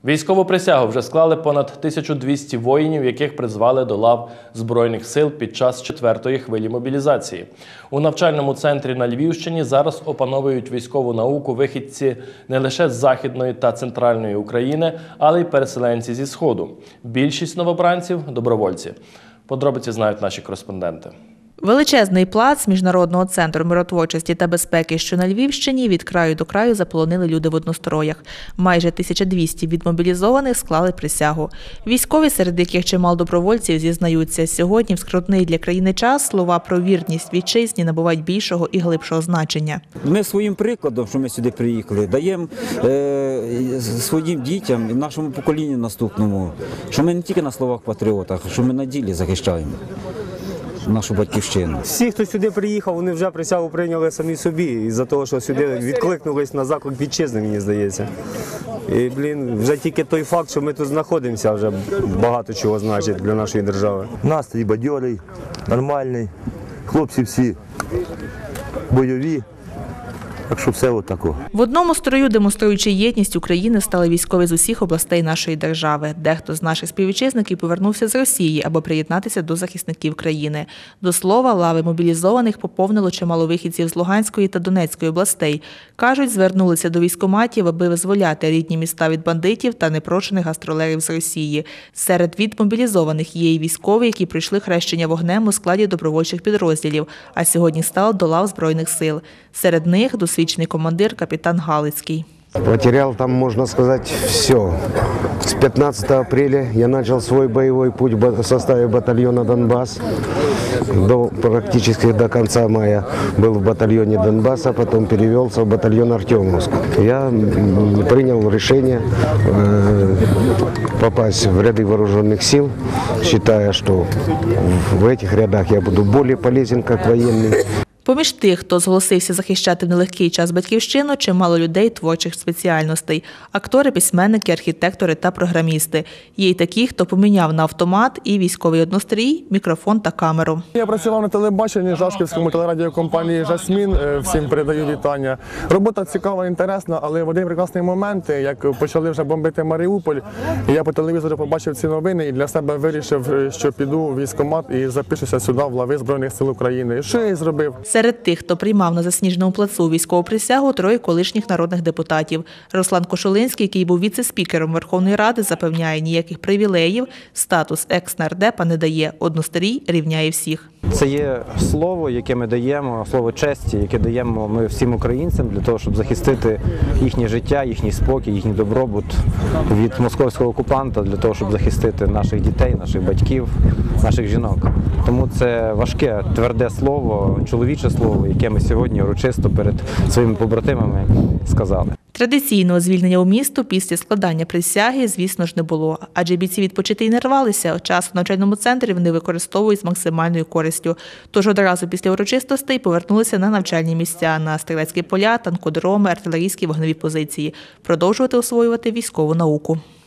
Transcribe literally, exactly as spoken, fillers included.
Військову присягу вже склали понад тисячу двісті воїнів, яких призвали до лав Збройних сил під час четвертої хвилі мобілізації. У навчальному центрі на Львівщині зараз опановують військову науку вихідці не лише з Західної та Центральної України, але й переселенці зі Сходу. Більшість новобранців – добровольці. Подробиці знають наші кореспонденти. Величезний плац Міжнародного центру миротворчості та безпеки, що на Львівщині, від краю до краю заполонили люди в одностроях. Майже тисяча двісті відмобілізованих склали присягу. Військові, серед яких чимало добровольців, зізнаються, сьогодні в скрутний для країни час слова про вірність вітчизні набувають більшого і глибшого значення. Ми своїм прикладом, що ми сюди приїхали, даємо е, своїм дітям і нашому поколінню наступному, що ми не тільки на словах патріотах, що ми на ділі захищаємо нашу батьківщину. Всі, хто сюди приїхав, вони вже присягу прийняли самі собі, із-за того, що сюди відкликнулись на заклик вітчизни, мені здається. І, блін, вже тільки той факт, що ми тут знаходимося, вже багато чого значить для нашої держави. Настрій бадьорий, нормальний, хлопці всі бойові. Так що все отако. В одному строю, демонструючи єдність України, стали військові з усіх областей нашої держави. Дехто з наших співвітчизників повернувся з Росії, аби приєднатися до захисників країни. До слова, лави мобілізованих поповнило чимало вихідців з Луганської та Донецької областей. Кажуть, звернулися до військкоматів, аби визволяти рідні міста від бандитів та непрошених гастролерів з Росії. Серед відмобілізованих є і військові, які пройшли хрещення вогнем у складі добровольчих підрозділів, а сьогодні стали до лав Збройних сил. Серед них досвідчений командир капітан Галицький. Потерял там, можно сказать, все. С пятнадцатого апреля я начал свой боевой путь в составе батальона «Донбасс». До, практически до конца мая был в батальоне «Донбасса», потом перевелся в батальон «Артемовск». Я принял решение э, попасть в ряды вооруженных сил, считая, что в этих рядах я буду более полезен как военный. Поміж тих, хто зголосився захищати в нелегкий час батьківщину, чимало людей творчих спеціальностей – актори, письменники, архітектори та програмісти. Є й такі, хто поміняв на автомат і військовий однострій, мікрофон та камеру. Я працював на телебаченні, Жашківському телерадіокомпанії «Жасмін», всім передаю вітання. Робота цікава, інтересна, але в один прекрасний момент, як почали вже бомбити Маріуполь, я по телевізору побачив ці новини і для себе вирішив, що піду в військкомат і запишуся сюди в лави Збройних сил України. Що я і зробив? Серед тих, хто приймав на Засніжному плацу військову присягу, троє колишніх народних депутатів. Руслан Кошулинський, який був віце-спікером Верховної Ради, запевняє, ніяких привілеїв, статус екс-нардепа не дає. Однострій рівняє всіх. Це є слово, яке ми даємо, слово честі, яке даємо ми всім українцям для того, щоб захистити їхнє життя, їхній спокій, їхній добробут від московського окупанта, для того, щоб захистити наших дітей, наших батьків, наших жінок. Тому це важке, тверде слово, чоловіче слово, яке ми сьогодні урочисто перед своїми побратимами сказали. Традиційного звільнення у місто після складання присяги, звісно ж, не було. Адже бійці відпочити й не рвалися. Час у навчальному центрі вони використовують з максимальною користю. Тож одразу після урочистостей повернулися на навчальні місця, на стрілецькі поля, танкодроми, артилерійські вогневі позиції. Продовжувати освоювати військову науку.